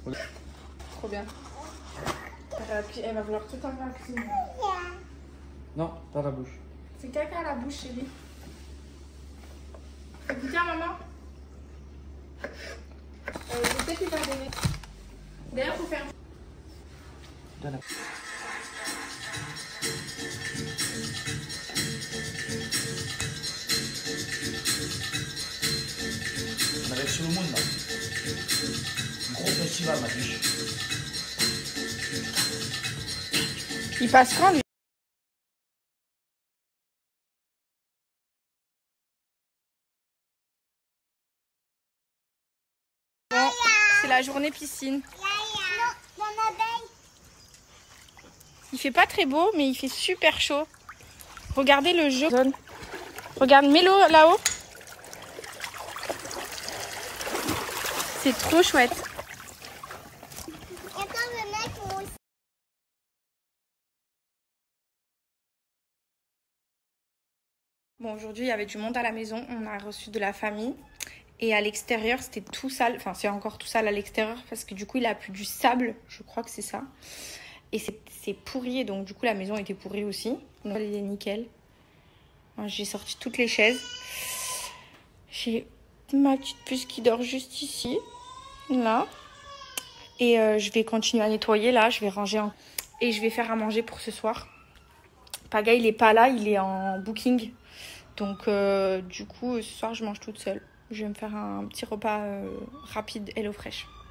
Trop bien. Elle va vouloir tout en faire la cuisine. Non, pas la bouche. C'est caca à la bouche, chérie. Fais goûter à maman. Je sais qu'il va donner. D'ailleurs, faut faire. Donne. On avait sur le monde là. Un gros festival, ma biche. Il passe quand, lui? Bon, c'est la journée piscine. Il fait pas très beau, mais il fait super chaud. Regardez le jeu. Regarde Mélo là-haut. C'est trop chouette. Bon, aujourd'hui, il y avait du monde à la maison. On a reçu de la famille. Et à l'extérieur, c'était tout sale. Enfin, c'est encore tout sale à l'extérieur parce que du coup, il a plu du sable. Je crois que c'est ça. Et c'est pourri. Et donc, du coup, la maison était pourrie aussi. Donc, elle est nickel. J'ai sorti toutes les chaises. J'ai ma petite puce qui dort juste ici. Là. Et je vais continuer à nettoyer. Là, je vais ranger. Et je vais faire à manger pour ce soir. Paga, il est pas là. Il est en booking. Donc, du coup, ce soir, je mange toute seule. Je vais me faire un petit repas rapide HelloFresh.